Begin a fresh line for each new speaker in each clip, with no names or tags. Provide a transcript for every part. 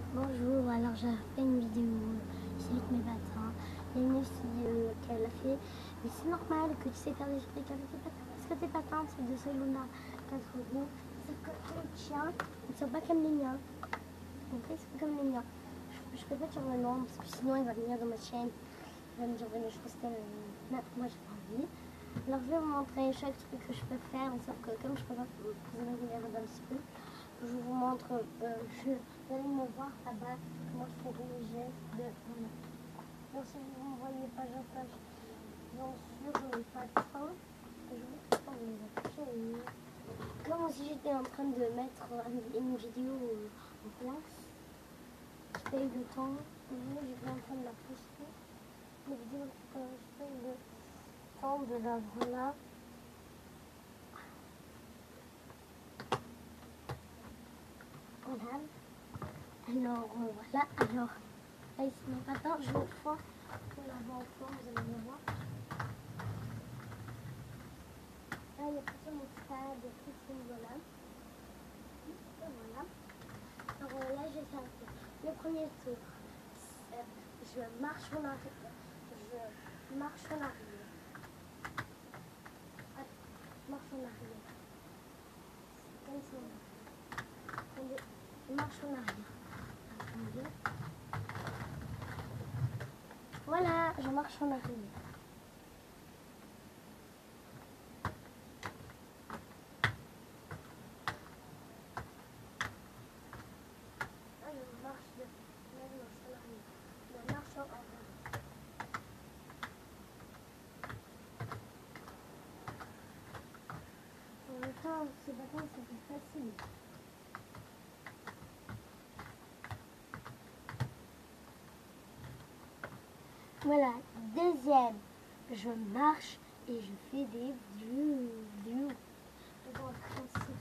Bonjour, alors j'ai fait une vidéo ici avec mes patins. Il y a une fille qui l'a fait, mais c'est normal que tu sais faire des trucs avec tes patins parce que tes patins c'est de Soiluna 4 roues. Sauf que ton chien, ils ne sont pas comme les miens. Ok, ils sont pas comme les miens. Je peux pas dire le nom parce que sinon il va venir dans ma chaîne. Il va me dire des choses telles. Non, moi j'ai pas envie. Alors je vais vous montrer chaque truc que je peux faire, mais sauf que comme je peux pas vous énerver un petit peu. Je vous montre, vous allez me voir là-bas comment je fais les gestes de... Donc si vous ne me voyez pas, bien sûr, je n'ai pas de temps. Je vais prendre les affiches. Comme si j'étais en train de mettre une vidéo en place. Je paye le temps. J'étais en train de la poster. La vidéo, je paye le temps de la voilà. Voilà. Alors, voilà. Alors, là, ici, mon patin, je le fais pour la voir en forme, vous allez le voir. Là, il y a tout sur mon stade, tout sur voilà. Et voilà. Alors, là, je vais faire le premier tour. Je marche en arrière. Je marche en arrière. Marche en arrière. Comme ça. Attendez. Je marche en arrière. Attendez. Voilà, je marche en arrière. Je marche en arrière. Je marche en arrière. En même temps, ce bâton, c'est plus facile. Voilà, deuxième, je marche et je fais des views. Je dois tracer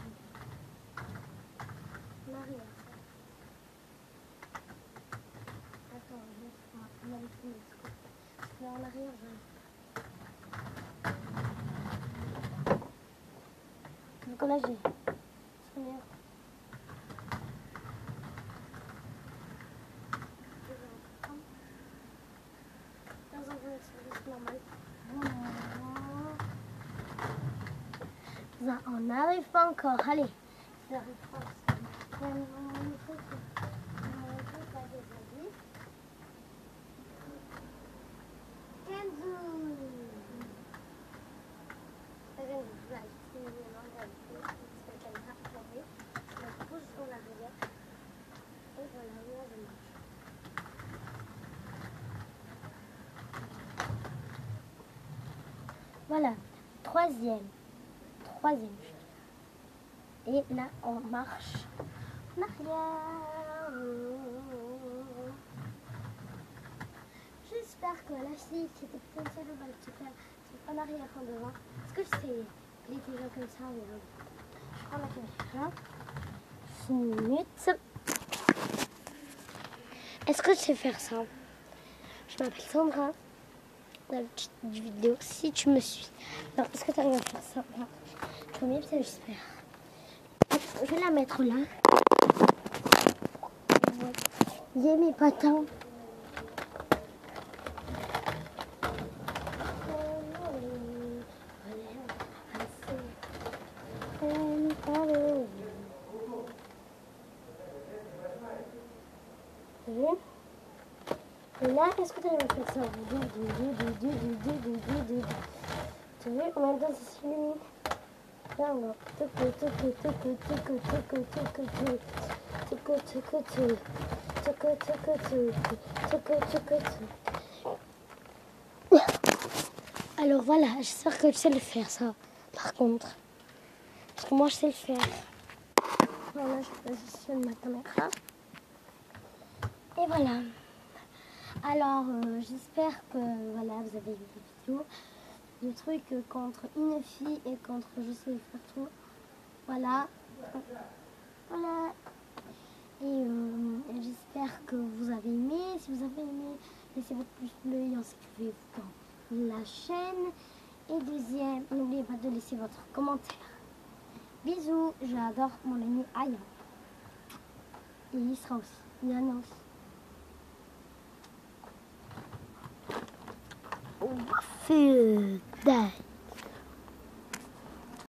l'arrière. Attends, je vais faire magnifique. Parce que en arrière, je... Donc là, j'ai... Ça, on n'arrive pas encore. Allez. Ça arrive pas. Voilà, troisième. Et là, on marche en arrière. J'espère que la fille qui était potentielle va le faire en arrière en devant. Est-ce que c'est les déjà comme ça? Je prends la caméra. 6 minutes. Est-ce que je sais faire ça? Je m'appelle Sandra. Dans la petite vidéo, si tu me suis. Alors, est-ce que tu arrives à faire ça? Je vais bien, j'espère. Je vais la mettre là. Il y a mes patins. Et là, est-ce que tu arrives à faire ça? Tu vois, en même temps, c'est 6 minutes. Là, on va... Alors voilà, j'espère que tu sais le faire ça, par contre. Parce que moi je sais le faire. Voilà, je positionne ma caméra. Et voilà. Alors, j'espère que voilà, vous avez vu la vidéo. Le truc contre une fille et contre je sais faire tout. Voilà. Voilà. Et j'espère que vous avez aimé. Si vous avez aimé, laissez votre pouce bleu et inscrivez-vous dans la chaîne. Et deuxième, n'oubliez pas de laisser votre commentaire. Bisous, j'adore mon ami Aya. Et il sera aussi. Il y en a aussi. Waffle.